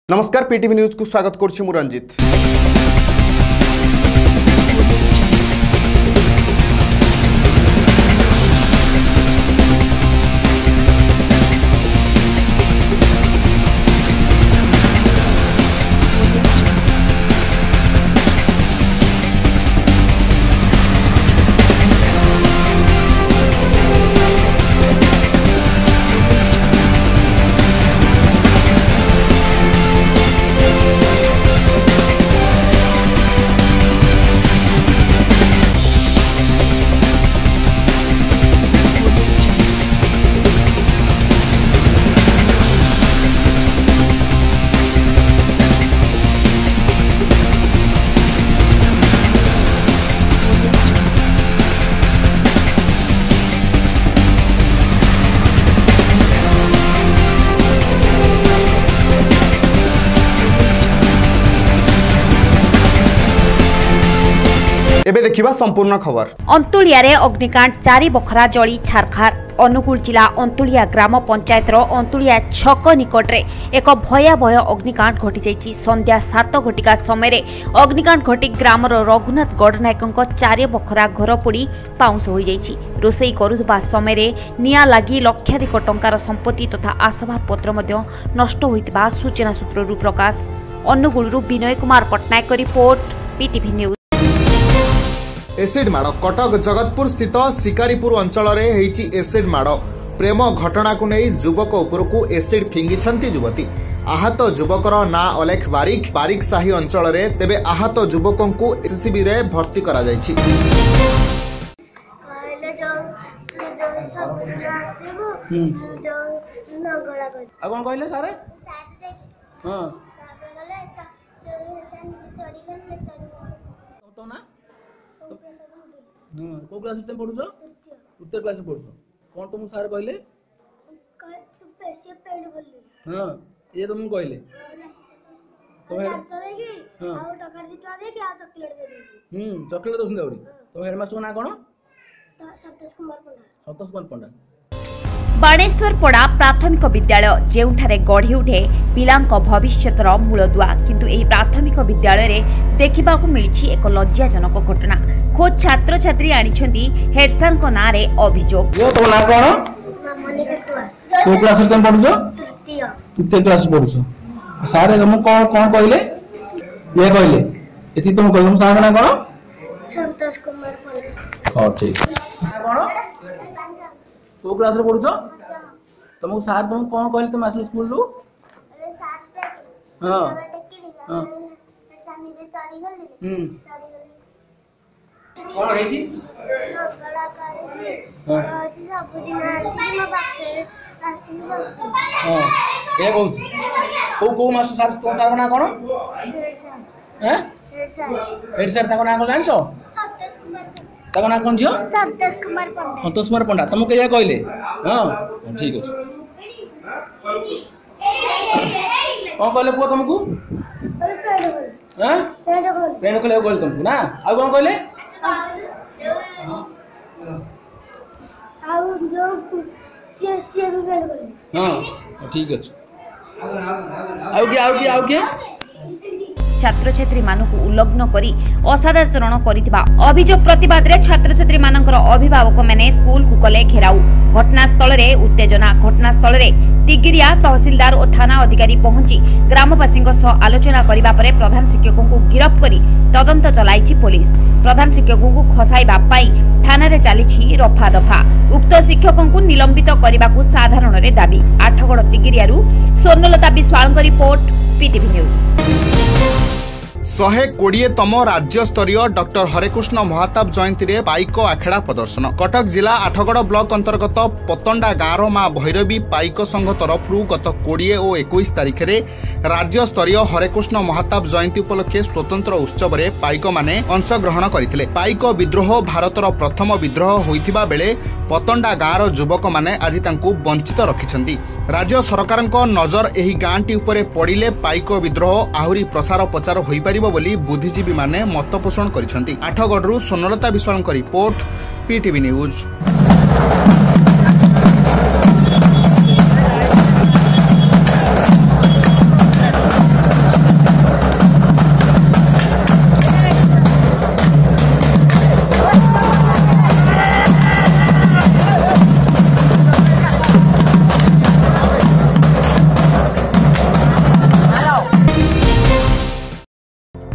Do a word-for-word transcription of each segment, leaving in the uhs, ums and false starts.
नमस्कार PTV news को स्वागत करछि मु रंजित। एबे देखिबा संपूर्ण खबर। अंतुलिया रे अग्निकांड चारि बखरा जली छारखार। अनुगुल जिला अंतुलिया ग्राम पंचायत रो अंतुलिया छक निकट रे एक भयावह अग्निकांड घटी जाइछि। संध्या सात घटिका समय रे अग्निकांड घटी ग्राम रो रघुनाथ गडनायकଙ୍କ चारि बखरा घर पोड़ी पाउंस होई जाइछि। रोसई करुवा समय रे निया लागि लक्षाधिक टंकार संपत्ति तथा आसबाब पत्र मध्ये नष्ट होइतिबा सूचना सूत्ररु प्रकाश। अनुगुल रु Vinay Kumar Patnaik report PTV news. Acid माड़ कटक जगतपुर स्थित शिकारीपुर अंचल में एसिड माड़ प्रेम घटना को नहीं युवक उपरकू एसिड फिंगी युवती। आहत युवकर ना अलेख बारिक बारिक साही अंचल में तेबे आहत युवक को एससीबी रे भर्ती करा जायछि। कौन कहले सारे हां तो ना हां को क्लास में पढुछो उत्तर क्लास में पढुछो कोन तुम सारे कहले तू पैसे पेंड बोलले हां ये तुम कहले तो है चलेगी और टका दिटवा देगी आ चॉकलेट दे देगी हम चॉकलेट दोस देउरी तो हेडमास्टर ना कोन तो सतीश कुमार पंडा सतीश कुमार पंडा। बाणेश्वर पड़ा प्राथमिक विद्यालय जेउठारे गढ़ी उठे पिलांक भविष्यतर मूलदुआ किंतु एही प्राथमिक विद्यालय रे देखिबाकू मिलिछि एक लज्जाजनक घटना। खोज छात्र छात्री आनिछंती हेडसर को ना रे अभियोग। यो तो ना कोन मामनी के कुआ को क्लास में पढुछो तृतीय तृतीय क्लास में पढुछो सारे हम कोन कोन कहले ये कहले एति तुम कहले हम सारे ना कोन संतोष कुमार पंडा। हां ठीक ना कोन को क्लास रे पढुछो तुमको सार तुम कोन कहले तुम आसलो स्कूल रु अरे सार टे हां हां सानी दे चढ़ी गले हम चढ़ी गले कोन हेछि गला करे हां आज सब दिन आसी म बासे आसी बस हां ए कहू को को मास्टर सार तो सार ना कोन हेड सर हैं हेड सर हेड सर ता ना को जानछो संतोष कुमार ता ना कोन जियो संतोष कुमार पंडा संतोष कुमार पंडा तुमको क्या कहले हां ठीक अछि कोन कहले पुआ तुमको हैं पेंड कहले कहले तुमको ना आ कोन कहले आउ जो से से भी पेंड कहले हां ठीक अछि आउ के आउ के आउ के छात्र छात्री मानक उल्लग्न करी असादाचरण करितबा अभियोग प्रतिवाद रे छात्र छात्री मानकर अभिभावक माने स्कूल को कले घेराउ। घटनास्थल रे उत्तेजना। घटनास्थल रे तिगिरिया तहसीलदार और थाना अधिकारी पहुंची ग्रामवासी सह आलोचना करिबा परे प्रधान शिक्षकों को गिरफ्त करी तदंत चलाइछि पुलिस। प्रधान शिक्षकों को खसाइबा पाई थाना रे चालिछि रफा दफा। उक्त शिक्षकों को निलंबित करिबाकू साधारण रे दाबी। आठगड़ तिगिरियारू स्वर्णलता विश्वाल का रिपोर्ट पीटीवी न्यूज। शहे कोड़ीएतम राज्य स्तरीय डॉक्टर हरेकृष्ण महाताब जयंती रे पाइक आखेड़ा प्रदर्शन। कटक जिला आठगड़ ब्लॉक अंतर्गत पतंडा गाँव मां भैरवी पाइक संघ तरफ गत कोड़े और इक्कीस तारिख रे राज्य स्तरीय हरेकृष्ण महाताब जयंती उपलक्षे स्वतंत्र उत्सव रे पाइक माने अंशग्रहण करथिले। पाइक विद्रोह भारतर प्रथम विद्रोह होइथिबा बेले पतंडा गाँव युवक माने आज तांकू वंचित रखिछंती। राज्य सरकारଙ୍କ नजर एही गाँटी उपरे पड़िले पाइक विद्रोह आहुरी प्रसार प्रचार होई परिबो बोली बुद्धिजीवी माने मत पोषण करिसंती। आठगड़रू स्वर्णलता विश्वाल का रिपोर्ट पीटीवी न्यूज।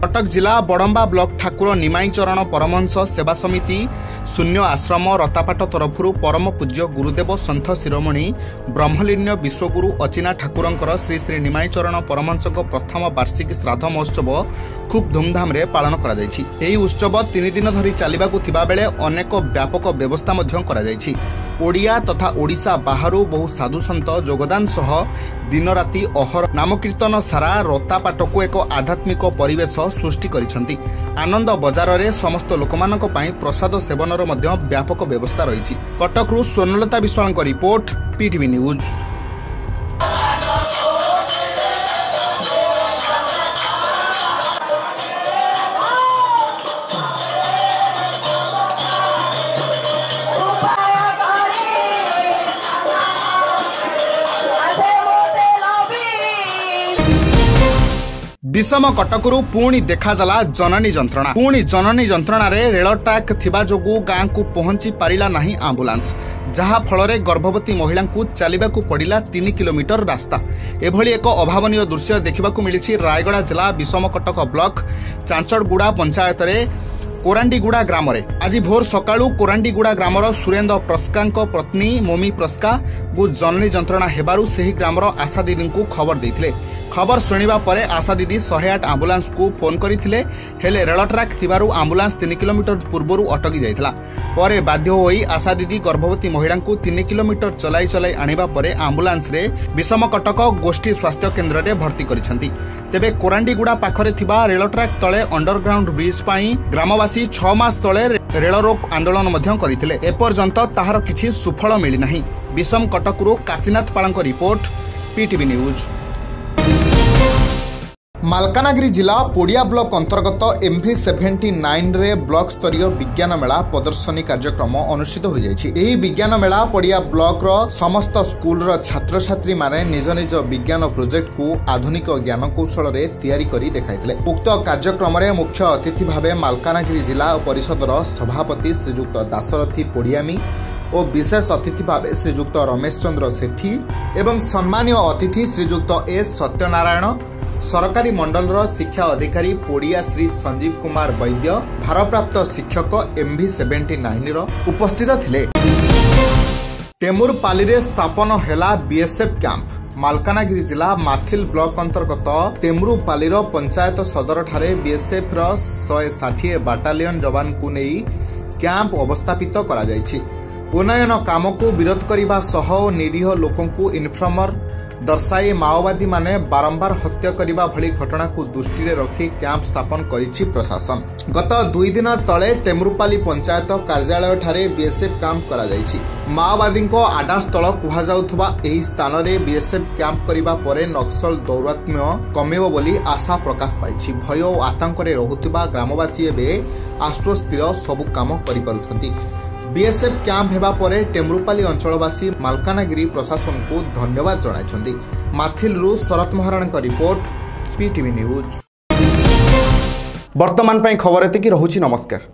कटक जिला बड़म्बा ब्लॉक ठाकुर निमाई चरण परमहंस सेवा समिति शून्य आश्रम रतापाट तरफु परम पूज्य गुरुदेव सन्थ शिरोमणि ब्रह्मलीन विश्वगुरु अचिना ठाकुरंकर श्री श्री निमाई चरण परमहंस प्रथम वार्षिक श्राद्ध महोत्सव खूब धूमधाम रे पालन करा जायछि। एही उत्सव तीन दिन धरी चलिबाकु थिबा बेले अनेक व्यापक व्यवस्था मध्य करा जायछि। ओडिया तथा ओडिशा बाहरु बहु साधु सन्त योगदान सह दिन राति अहर नाम कीर्तन सारा रतापाटकु एक आध्यात्मिक परिवेश सृष्टि करिसंती। आनंद बजार रे समस्त लोकमानक पई प्रसाद सेवनर मध्य व्यापक व्यवस्था रहिछि। कटकरु स्वर्णलता विश्वालଙ୍କ रिपोर्ट पीटीवी न्यूज। विषम कटकरू पुणी देखादेला जननी जंत्रणा। पुणी जननी जंत्रणा रे रेल ट्रैक थिबा जोगु गाँ को पहुंची पारिला नहीं आंबुलांस, जहा फल गर्भवती महिला को चलिबाकु पड़िला तीन किलोमीटर रास्ता। एभली एक अभावनीय दृश्य देखिबाकु मिलिछि रायगड़ा जिला विषम कटक ब्लॉक चांचड़गुड़ा पंचायत रे कोरांडीगुड़ा ग्राम रे। आज भोर सकाळू कोरांडीगुड़ा ग्रामर सुरेंद्र प्रस्कांक पत्नी मोमी प्रस्का को जननी जंत्रणा हेबारु सेही ग्रामर आशा दीदी को खबर देथिले। खबर शुणिबा परे आशा दीदी एक सौ आठ आंबुलांस को फोन करथिले, हेले रेल ट्रैक थिबारु आंबुलांस तीन किलोमीटर पूर्वरु अटकी जाइथिला। परे बाध्य होई आशा दीदी गर्भवती महिला को तीन किलोमीटर चलाई चलाई आनिबा परे आंबुलांस रे विषम कटक गोष्ठी स्वास्थ्य केन्द्र रे भर्ती करिसंती। तेबे कोरांडीगुड़ा पाखरे थिबा रेल ट्रैक तळे अंडरग्राउंड ब्रिज पई ग्रामवासी छह मास तळे रेल रोक आंदोलन मध्य करथिले। एपर्यंत ताहार किछि सुफल मिली नाही। विषम कटकरू काशीनाथ पालଙ୍କ रिपोर्ट पीटीवी न्यूज। मालकानगिरी जिला पोडिया ब्लॉक अंतर्गत एमवी सेवेन्टी नाइन रे ब्लॉक स्तरीय विज्ञान मेला प्रदर्शनी कार्यक्रम अनुष्ठित हो जायछि। एही विज्ञान मेला पोडिया ब्लॉक रो समस्त स्कूल रो छात्र छात्री माने निज निज विज्ञान प्रोजेक्ट को आधुनिक ज्ञान कौशल रे तैयारी करी देखाइथिले। उक्त कार्यक्रम रे मुख्य अतिथि भावे मालकानगिरी जिला परिषद रो सभापति श्रीयुक्त दासरथी पोडियामी और विशेष अतिथि भावे श्रीयुक्त रमेश चंद्र सेठी एवं सम्मानीय अतिथि श्रीयुक्त एस सत्यनारायण सरकारी मंडल शिक्षा अधिकारी पोडिया श्री संजीव कुमार वैद्य भारप्राप्त शिक्षक एमवी सेवेन्टी नाइन उपस्थित थिले। टेमुरपाली रे स्थापन हेला बीएसएफ कैंप। मालकानगिरी जिला माथिल ब्लॉक अंतर्गत टेमुरपाली पंचायत सदर ठारे बीएसएफ रो एक सौ साठ बाटालियन जवान को नहीं कैंप अवस्थापित करा जायछि। उन्नयन काम को विरोध करने सह निरीह लोकों को इनफर्मर दर्शाई माओवादी माने बारंबार हत्या करने भली घटना को दृष्टि रखी कैंप स्थापन करिछि प्रशासन। गत दुई दिन तले टेमुरपाली पंचायत कार्यालय ठारे बीएसएफ कैंप करा जायछि। माओवादी को आडा स्थल कुहा जाउथबा एही स्थान रे बीएसएफ कैंप करिबा परे नक्सल दौरात्म्य कमिबो बोली आशा प्रकाश पाइछि। भय और आतंक रे रहुतबा ग्रामवासी एबे आश्वस्तिर सब काम करि पारुछंती। बीएसएफ कैंप हेबा परे टेमुरपाली अंचलवासी मालकानगिरी प्रशासन को धन्यवाद जणाइछंती। माथिलरु शरत महाराणଙ୍କ रिपोर्ट पीटीवी न्यूज। वर्तमान पई खबर एतिकी रहुछि। नमस्कार।